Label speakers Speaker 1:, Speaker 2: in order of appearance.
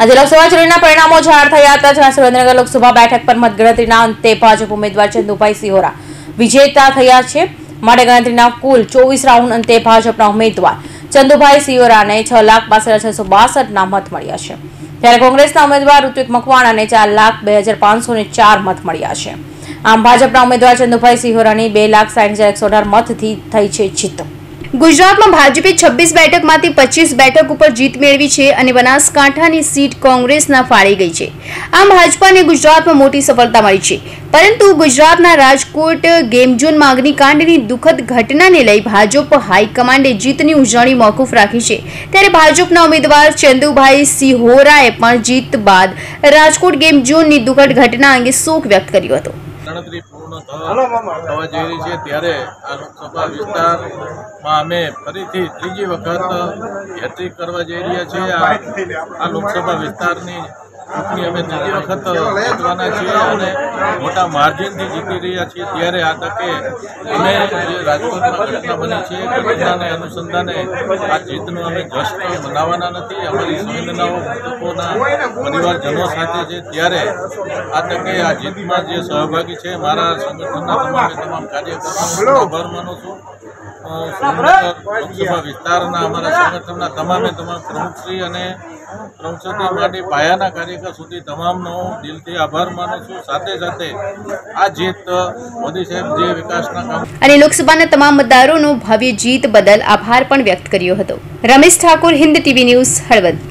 Speaker 1: આજે લોકસભા ચૂંટણીના પરિણામો જાહેર થયા હતા, જેમાં સુરેન્દ્રનગર લોકસભા બેઠક પર મતગણતરીના અંતે ભાજપ ઉમેદવાર ચંદુભાઈ સિહોરા વિજેતા થયા છે। માટે ગણતરીના કુલ 24 રાઉન્ડ અંતે ભાજપના ઉમેદવાર ચંદુભાઈ સિહોરાને 6,62,662 મત મળ્યા છે, ત્યારે કોંગ્રેસના ઉમેદવાર ઋત્વિક મકવાણાને 4,02,504 મત મળ્યા છે। આમ ભાજપના ઉમેદવાર ચંદુભાઈ સિહોરાની 2,60,118 મતથી થઈ છે જીત।
Speaker 2: ગુજરાતમાં ભાજપે 26 બેઠકમાંથી 25 બેઠક ઉપર જીત મેળવી છે અને બનાસકાંઠાની સીટ કોંગ્રેસના ફાળે ગઈ છે। આમ ભાજપાને ગુજરાતમાં મોટી સફળતા મળી છે, પરંતુ ગુજરાતના રાજકોટ ગેમ ઝોનમાં અગ્નિકાંડની દુઃખદ ઘટનાને લઈ ભાજપ હાઈકમાન્ડે જીતની ઉજવણી મોકૂફ રાખી છે। ત્યારે ભાજપના ઉમેદવાર ચંદુભાઈ સિહોરાએ પણ જીત બાદ રાજકોટ ગેમ ઝોનની દુઃખદ ઘટના અંગે શોક વ્યક્ત કર્યો હતો।
Speaker 3: ગણતરી પૂર્ણ થવા જઈ રહી છે, ત્યારે આ લોકસભા વિસ્તારમાં અમે ફરીથી ત્રીજી વખત હેટ્રિક કરવા જઈ રહ્યા છીએ। આ લોકસભા વિસ્તારની ચૂંટણી અમે ત્રીજી વખત જીતવાના છીએ અને મોટા માર્જિનથી જીતી રહ્યા છીએ। ત્યારે આ તકે અમે જે રાજકોટમાં ઘટના બની છે, ઘટનાને અનુસંધાને આ જીતનું અમે જશ્ન મનાવવાના નથી। અમારી સંવેદનાઓ મૃતકોના પરિવારજનો સાથે છે, ત્યારે આ તકે આ જીતમાં જે સહભાગી છે મારા સંગઠનના તમામ કાર્યકર્તાઓનો આભાર માનું છું। લોકસભા વિસ્તારના અમારા સંગઠનના તમામ પ્રમુખશ્રી અને પ્રમુખશ્રી માટે પાયાના કાર્યકર સુધી તમામનો દિલથી આભાર માનું છું। સાથે સાથે આ જીત મોદી સાહેબ જે વિકાસના કામ
Speaker 2: અને લોકસભાના તમામ મતદારોનો ભવ્ય જીત બદલ આભાર પણ વ્યક્ત કર્યો હતો। Ramesh Thakor, Hind TV news, Halvad.